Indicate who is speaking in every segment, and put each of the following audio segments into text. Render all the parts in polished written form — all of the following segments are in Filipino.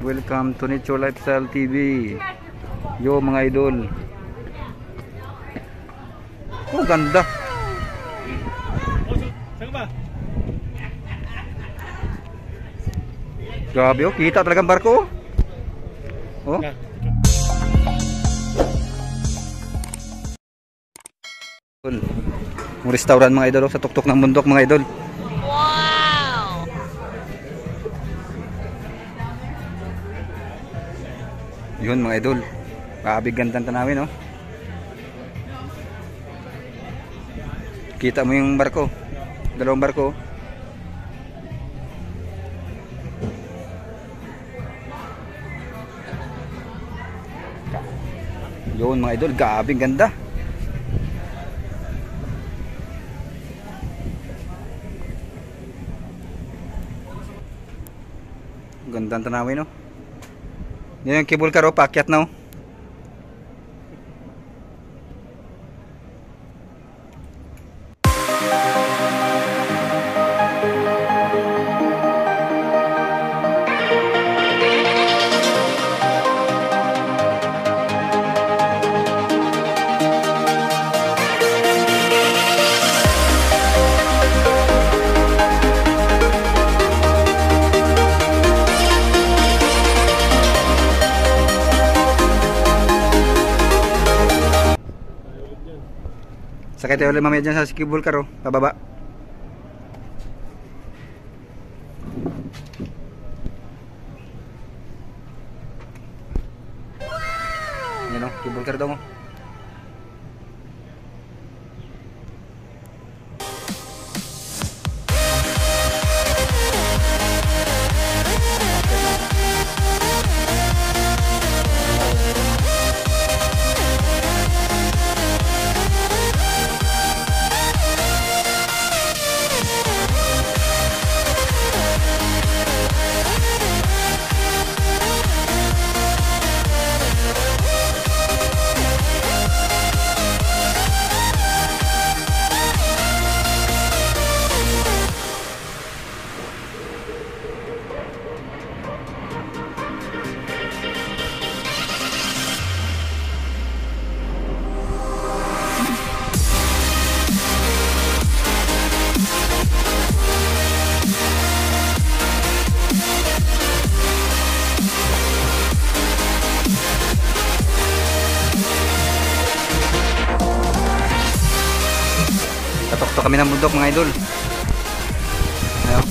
Speaker 1: Welcome to Nature Lifestyle TV. Yo mga idol. Oh, ganda. Grabe oh, kita talagang barko oh. Oh. Yung restaurant mga idol oh, sa tuktok ng bundok mga idol. Wow! Yun mga idol. Grabe gandang tanawin oh. Kita mo yung barko. Dalawang barko. Yun mga idol, grabe ganda. Gandang tanawin no. Yan yung cable car oh, paakyat na oh. Sakay tayo ulit mamaya dyan sa cable car oh, pababa. Yan oh, cable car daw mo. Tatok kami ng bundok mga idol. Ayo.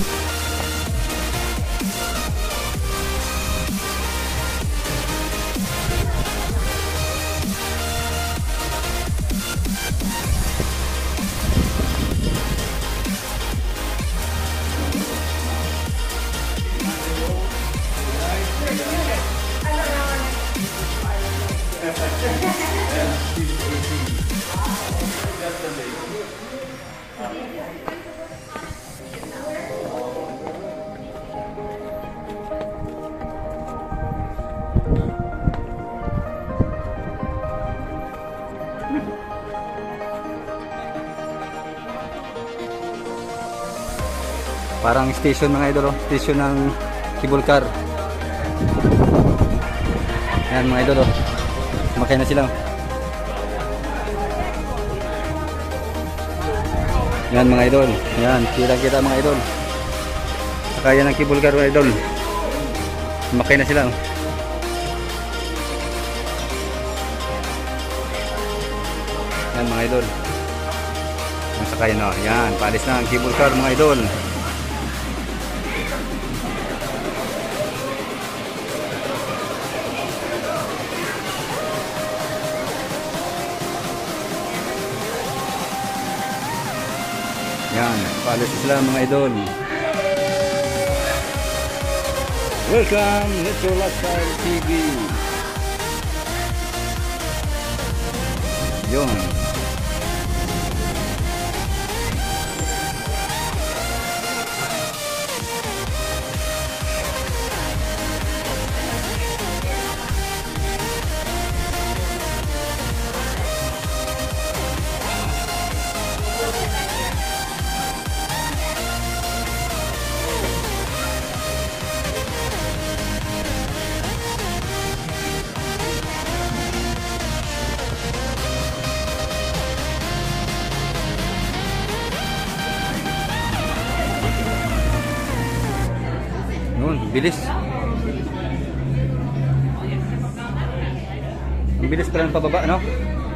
Speaker 1: Parang station mga idol oh, station ng cable car. Yan mga idol oh, sumakay na sila. Yan mga idol, yan kita mga idol. Sakayan ng cable car mga idol. Sumakay na sila. Yan mga idol. Ang sakayan na, yan, paalis na ang cable car mga idol. Yan, paalis sila mga idol. Welcome Nature Lifestyle TV. Yun. Yun, bilis. Ang bilis pala ng pababa, no?